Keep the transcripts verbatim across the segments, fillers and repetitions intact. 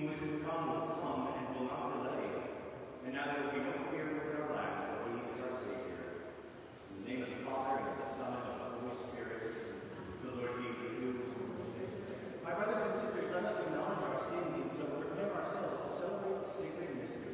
who is to come will come and will not delay. And now there will be no fear within our land, for he is our Savior. In the name of the Father, and of the Son, and of the Holy Spirit, the Lord be with you. My brothers and sisters, let us acknowledge our sins and so prepare ourselves to celebrate the sacred mysteries.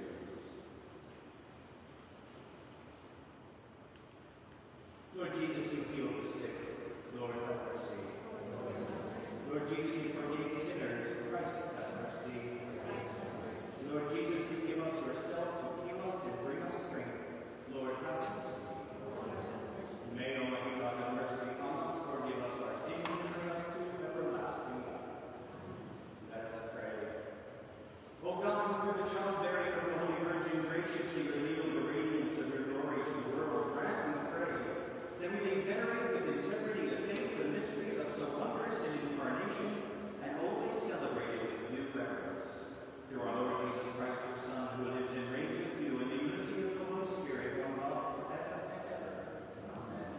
Lord Jesus, you healed the sick. Lord, have mercy. Lord Jesus, you forgave sinners. Christ, have mercy. Lord Jesus, you give us yourself to heal us and bring us strength. Lord, have mercy. May Almighty God have mercy on us, forgive us our sins, and bring us to everlasting life. Let us pray. O God, who through the childbearing of the Holy Virgin graciously revealed the radiance of your glory to the world, grant, we pray, that we may venerate with integrity of faith the mystery of so wondrous an incarnation, and always celebrate it with due reverence. Through our Lord Jesus Christ, your Son, who lives and reigns with you in the unity of the Holy Spirit, one God, forever and ever. Amen.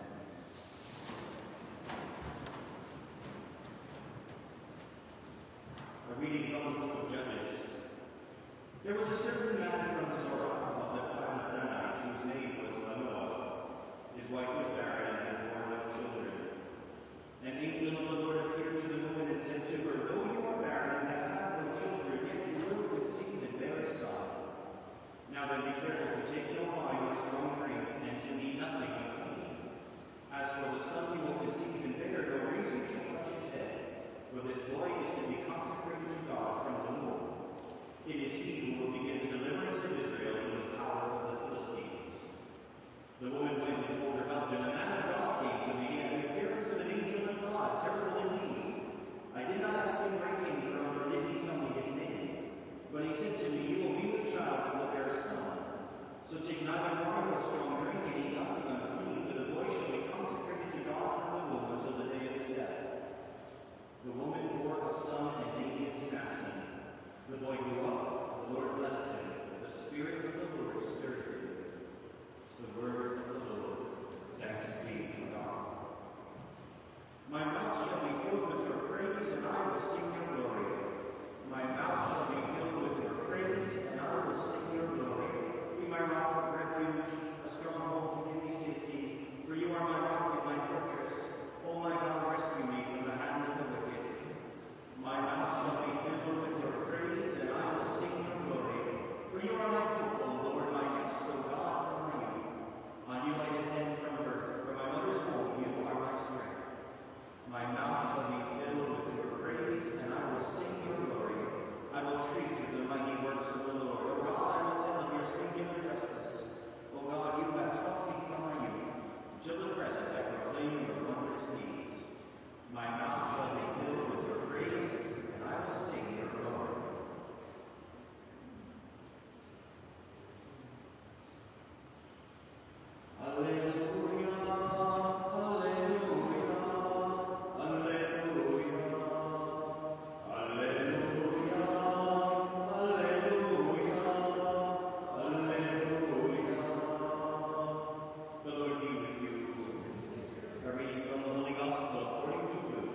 A reading from the book of Judges. There was a certain man from Zorah of the clan of Danites, whose name was Manoah. His wife was barren and had borne no children. An angel of the Lord appeared to the woman and said to her, though you are barren and have had no children, yet you will conceive and bear a son. Now then be careful to take no wine or strong drink, and to eat nothing unclean. As for the son you will conceive and bear, no reason shall touch his head, for this boy is to be consecrated to God from the womb. It is he who will begin the deliverance of Israel from the power of the Philistines. The woman went and told her husband, a man of God came to me, and the appearance of an angel of God, terrible indeed. I did not ask him where he came from, nor did he tell me his name. But he said to me, you will be with child and will bear a son. So take neither wine nor strong drink, and eat nothing unclean, for the boy shall be consecrated to God from the womb until the day of his death. The woman bore a son and named him Samson. The boy grew up, the Lord blessed him, the Spirit of the Lord stirred him. The word of the Lord. Thanks be to God. My mouth shall be filled with your praise, and I will sing your glory. My mouth shall be filled with your praise, and I will sing your glory. Be my rock of refuge, a stronghold to give me safety. For you are my rock and my fortress. O my God, rescue me from the hand of the wicked. My mouth shall be filled with your praise, and I will sing your glory. For you are my hope, O Lord, my trust, O God, from my youth. On you I depend from birth. From my mother's womb you are my strength. My mouth shall be filled with your praise, and I will sing your glory. I will treat of the mighty works of the Lord. O God, I will tell of your singular justice. O God, you have taught me from my youth. Till the present I proclaim your wondrous deeds. My mouth shall be filled with your praise, and I will sing your glory. Alleluia, alleluia, alleluia, alleluia, alleluia, alleluia. The Lord be with you. A reading from the Holy Gospel according to Luke.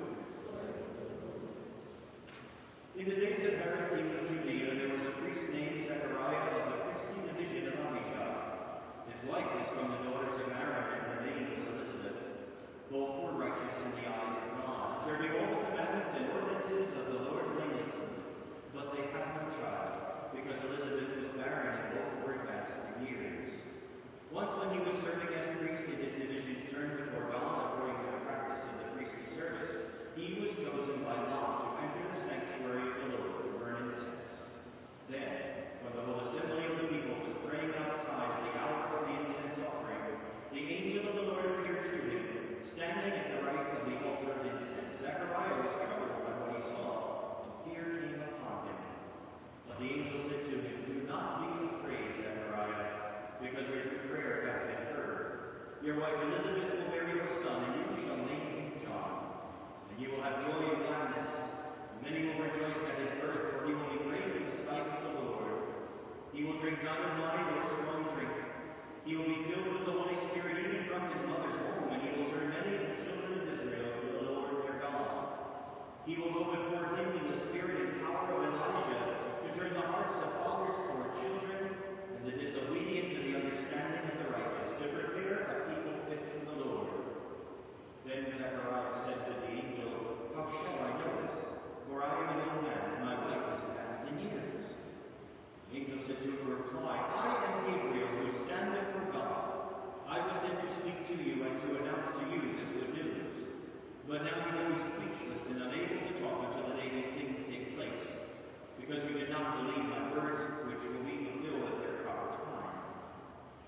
In the days of Herod, king of Judea, there was a priest named Zechariah of the priestly division of Abijah. His wife was from the daughters of Aaron, and her name was Elizabeth. Both were righteous in the eyes of God, observing all the commandments and ordinances of the Lord blamelessly. But they had no child, because Elizabeth was barren, and both were advanced in years. Once when he was serving as priest in his division's turn before God, according to the practice of the priestly service, he was chosen by lot to enter the sanctuary of the Lord to burn incense. Then, when the whole assembly of the people was praying outside at the hour of the incense offering, the angel of the Lord appeared to him, standing at the right of the altar of incense. Zechariah was troubled by what he saw, and fear came upon him. But the angel said to him, do not be afraid, Zechariah, because your prayer has been heard. Your wife Elizabeth will bear you a son, and you shall name him John. And you will have joy and gladness. Many will rejoice at his birth, for he will be great in the sight of the Lord. He will drink neither wine nor strong drink. He will be filled with the Holy Spirit even from his mother's womb, and he will turn many of the children of Israel to the Lord their God. He will go before him in the spirit and power of Elijah, to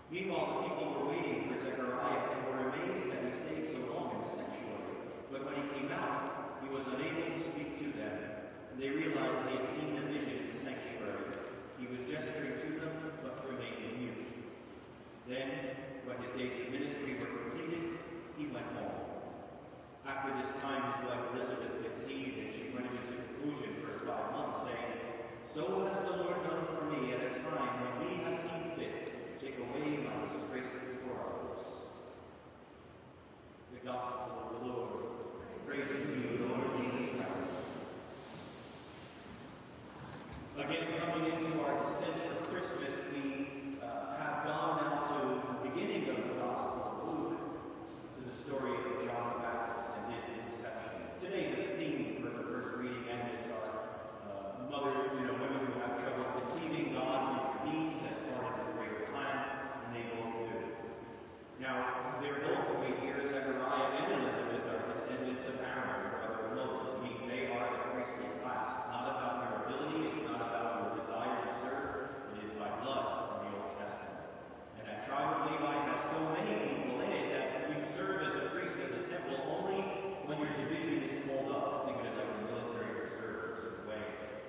Meanwhile, the people were waiting for Zechariah and were amazed that he stayed so long in the sanctuary. But when he came out, he was unable to speak to them. And they realized that he had seen the vision in the sanctuary. He was gesturing to them, but remained mute. Then, when his days of ministry were completed, he went home. After this time, his wife Elizabeth conceived, and she went into seclusion for five months, saying, "So has the Lord done for me at a time when he has seen fit to take away my disgrace before others." The Gospel of the Lord. Praise to you, Lord Jesus Christ. Again, coming into our descent for Christmas, we uh, have gone now to the beginning of the Gospel of Luke, to the story of John the Baptist and his conception. Today, the theme for the first reading and this are uh, mother, you know, women who have trouble conceiving. God intervenes as part of his greater plan, and they both do. Now, they're both, we hear, Zechariah and Elizabeth are descendants of Aaron, the brother of Moses. It means they are the priestly class. It's not about your ability, it's not about your desire to serve. It is by blood in the Old Testament. And that tribe of Levi has so many people in it that you serve as a priest in the temple only when your division is called up. Think of it like the military reserve, sort of way.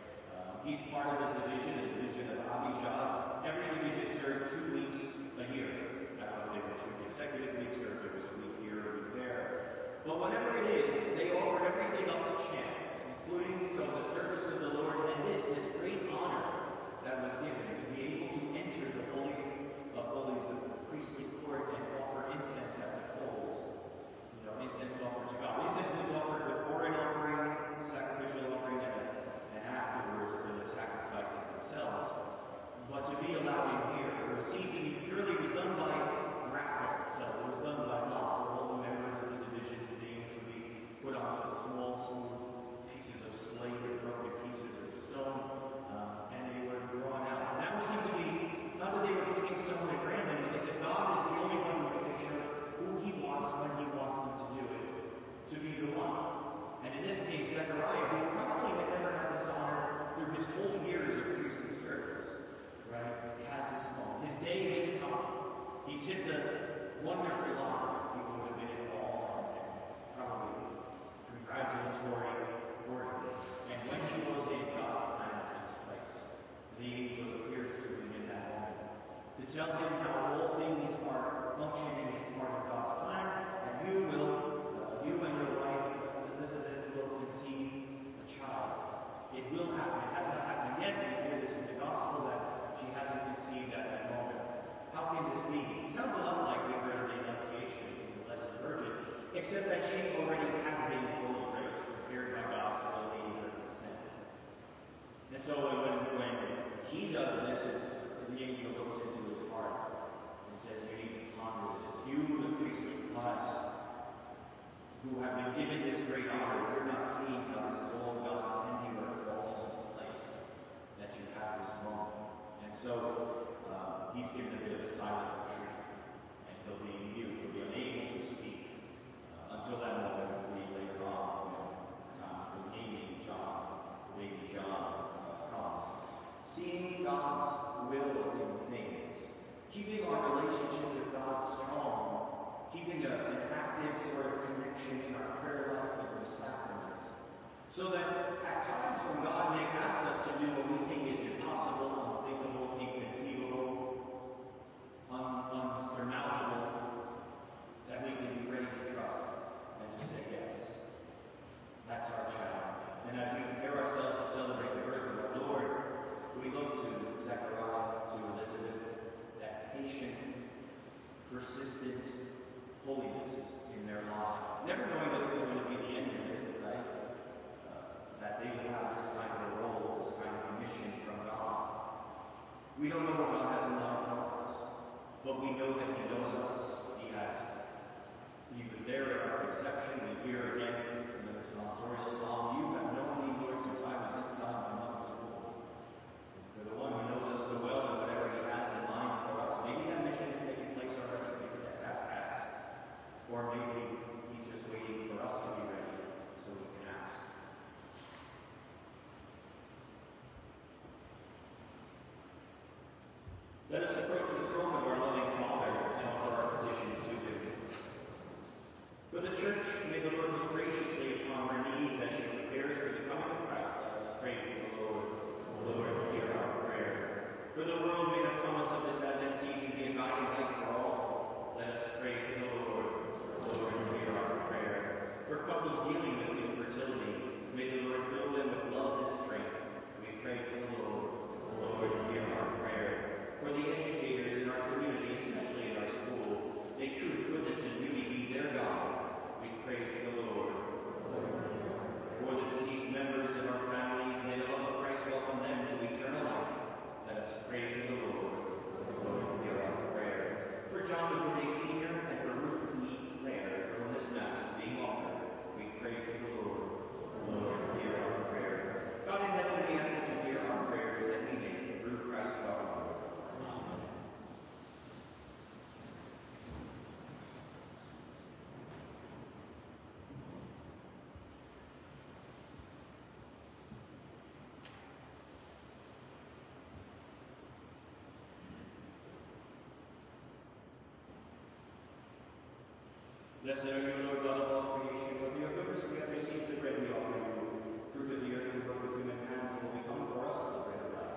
Um, he's part of the division, the division of Abijah. Every division served two weeks a year. Now, if they were two consecutive weeks, or if it was a week here or a week there. But whatever it is, they offered everything up to chance, including so the service of the Lord, and this, this great honor that was given to be able to enter the Holy of Holies of the priestly court and offer incense at the coals. You know, incense offered to God. Incense is offered before an offering, sacrificial offering, and, and afterwards for the sacrifices themselves. But to be allowed in here, received to be purely, was done by raffle itself. It was done by lot, where all the members of the division's names would be put onto small, small pieces of slate or broken pieces of stone, um, and they were drawn out. And that would seem to be, not that they were picking someone at random, but they said God is the only one who can picture who he wants when he wants them to do it, to be the one. And in this case, Zechariah, who probably had never had this honor through his whole years of priestly service, right? He has this moment. His day has come. He's hit the wonderful honor. People would have been in awe and probably congratulatory for him. And when he was in, God's plan takes place. The angel appears to him in that moment to tell him how all things are functioning as part of God's plan, and you will, uh, you and your wife Elizabeth will conceive a child. It will happen. It has not happened yet. We hear this in the gospel that she hasn't conceived at that moment. How can this be? It sounds a lot like we heard the Annunciation from the Blessed Virgin, except that she already had been full of grace, prepared by God, still needing her consent. And so when, when he does this, it's, the angel looks into his heart and says, you need to ponder this. You, the priestly class, who have been given this great honor, you're not seeing how this is all God's handiwork falling into place, that you have this moment. And so, Uh, he's given a bit of a silent retreat, and he'll be mute, he'll be unable to speak uh, until that moment will be later on when time for naming John, baby John, uh, comes. Seeing God's will in things, keeping our relationship with God strong, keeping a, an active sort of connection in our prayer life and the sacraments, so that at times when God may ask us to do what we think is impossible, unthinkable, inconceivable, un unsurmountable, that we can be ready to trust and to say yes. That's our challenge. And as we prepare ourselves to celebrate the birth of our Lord, we look to Zechariah, to Elizabeth, that patient, persistent holiness in their lives. Never knowing this is going to be the end of it, right? That they will have this kind of a role, this kind of a mission from God. We don't know what God has in mind for us, but we know that he knows us. He has. He was there at our conception. We hear again in the responsorial psalm, you have known me, Lord, since I was inside my mother's womb. And for the one who knows us so well and whatever he has in mind for us, maybe that mission is taking place already, maybe that task has. Or maybe he's just waiting for us to be ready so we can ask. Let us approach the throne of our loving Father. John Laguerre Senior and for Ruth E. Clare, for when this Mass is being offered, we pray to the Lord. Lord, hear our prayer. God in heaven, we ask that you hear our prayers that we make through Christ our Lord. Amen. Blessed are you, Lord God of all creation, for your goodness we have received the bread we offer you, fruit of the earth and work of human hands, and will become for us the bread of life.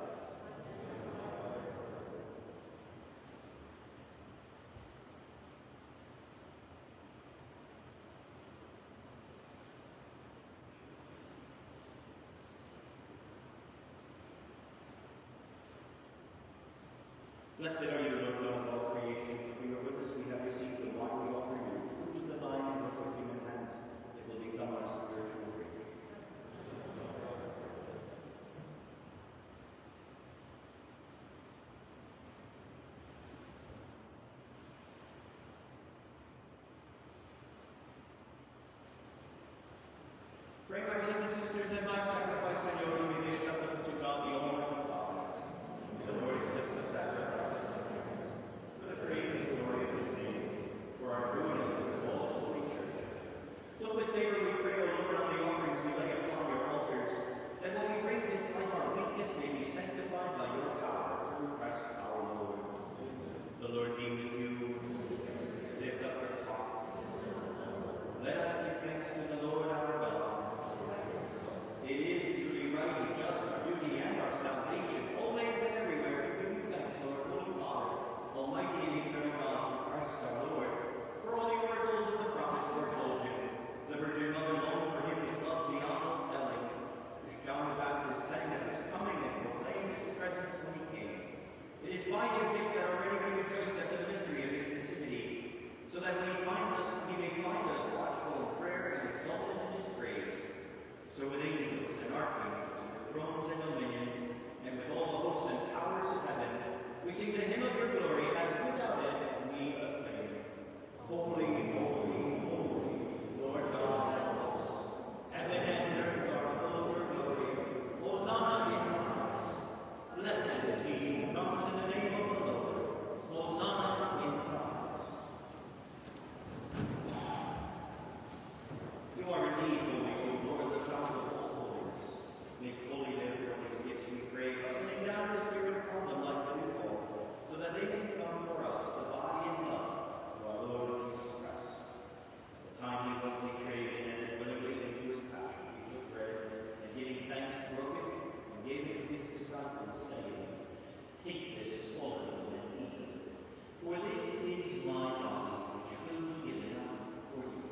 Blessed are you, Lord God of all creation, for through your goodness we have received the wine we offer you, fruit of the vine and work of human hands. It will become our spiritual drink. Pray, my brothers and sisters, that my sacrifice and yours may be acceptable to God, the Almighty Father. May the Lord accept the sacrifice of our hands, for the praise and glory of his name, for our good and the good of all his holy church. Look with favor, we pray, O Lord, on the offerings we lay upon your altars, that when we bring this life, our weakness may be sanctified by your power through Christ our Lord. The Lord be with you. Lift up your hearts. Let us give thanks to the Lord our God. It is truly right and just, our duty and our salvation, always and everywhere, to give you thanks, Lord, Holy Father, Almighty and eternal God, through Christ our Lord. For all the oracles of the prophets foretold him, the Virgin Mother moaned for him with love beyond all telling, which John the Baptist sang of his coming and proclaimed his presence when he came. It is by his gift that already we rejoice at the mystery of his nativity, so that when he finds us, he may find us watchful in prayer and exalted in his praise. So with angels and archangels, with thrones and dominions, and with all the hosts and powers of heaven, we sing the hymn of your glory, as without end we acclaim. Holy, holy, holy, Lord God of hosts, heaven and earth are full of your glory. Hosanna in the highest. Blessed is he who comes in the name of the Lord. Hosanna in the highest. You are indeed holy, O Lord, the fount of all holiness. Make holy, therefore, these gifts, we pray, by sending down your Spirit upon them like the fall, so that they may become for us the body and blood of our Lord Jesus Christ. At the time he was betrayed and entered willingly into his passion, he took bread, and giving thanks, broke it, and gave it to his disciples, saying, Take this, all of you, and eat it, for this is my body, which will be given up for you.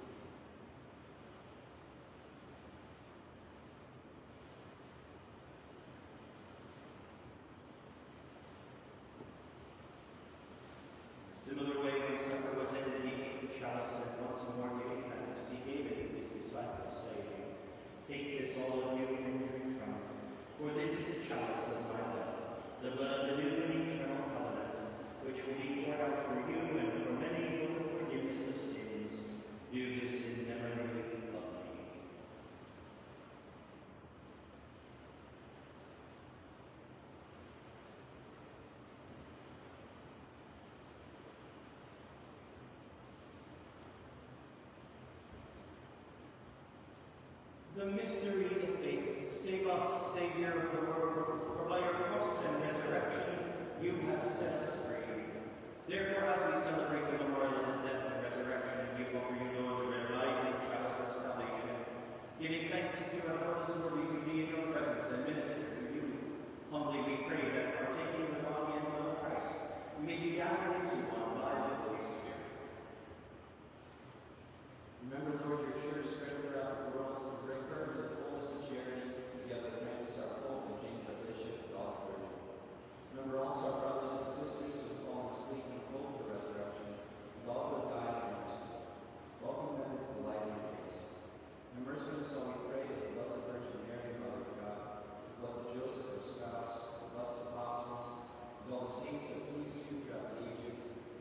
Similar way, when supper was ended, he took the chalice, and once more giving thanks, he gave it to his disciples, saying, Take this, all of you, and drink from it, for this is the chalice of my blood, the blood of the new and eternal covenant, which will be poured out for you and for many for the forgiveness of sins. Do this in memory of me. The mystery of faith. Save us, Savior of the world, for by your cross and resurrection you have set us free. Therefore, as we celebrate the memorial of his death and resurrection, we offer you, Lord, the bread of life and chalice of salvation, giving thanks that you have held us worthy to be in your presence and minister to you. Humbly we pray that, partaking of the body and blood of Christ, we may be gathered into one by the Holy Spirit. Remember, Lord, your church spread throughout the world to bring her to the fullness of charity, together with Francis our Pope and James our Bishop and all the clergy. Remember also our brothers and sisters who have fallen asleep in the hope of the resurrection, and all who have died in mercy. Welcome them into the light of your face. In mercy and so we pray that the Blessed Virgin Mary, Mother of God, the Blessed Joseph, her spouse, the blessed apostles, and all the saints that please you throughout the ages,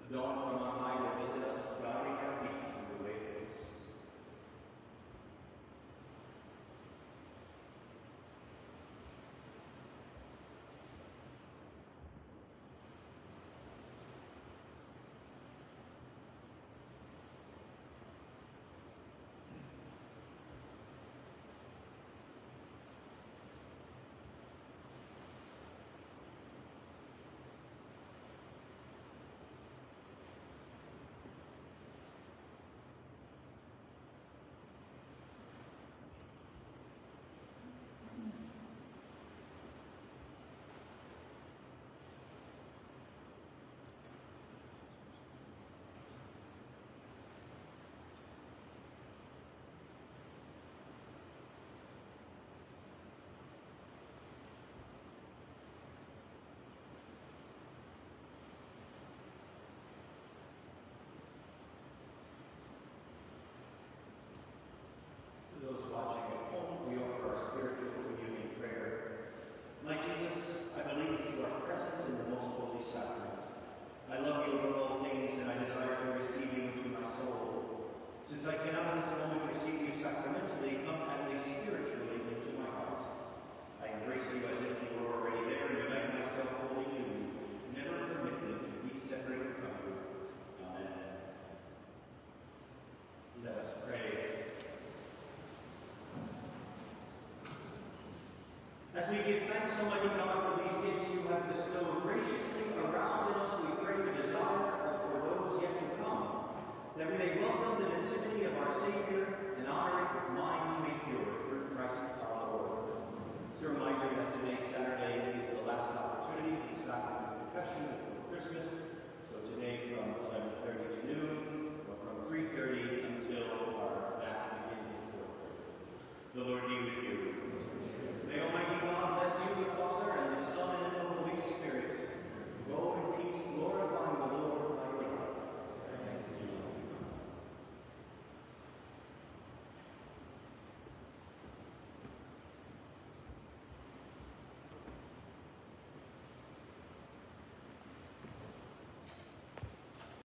The dawn from on high will visit us, guiding our feet in the way of peace. Those watching at home, we offer our spiritual communion prayer. My Jesus, I believe that you are present in the Most Holy Sacrament. I love you above all things, and I desire to receive you into my soul. Since I cannot at this moment receive you sacramentally, come at least spiritually into my heart. I embrace you as if you were already there, and unite myself wholly to you. Never permit me to be separated from you. Amen. Let us pray. As we give thanks, Almighty God, for these gifts you have bestowed graciously, arouse in us, we pray, the desire for those yet to come, that we may welcome the nativity of our Savior and honor it with minds made pure through Christ our Lord. It's a reminder that today, Saturday, is the last opportunity for the sacrament of confession before Christmas. So today from eleven thirty to noon, or from three thirty until our Mass begins at four thirty. The Lord be with you.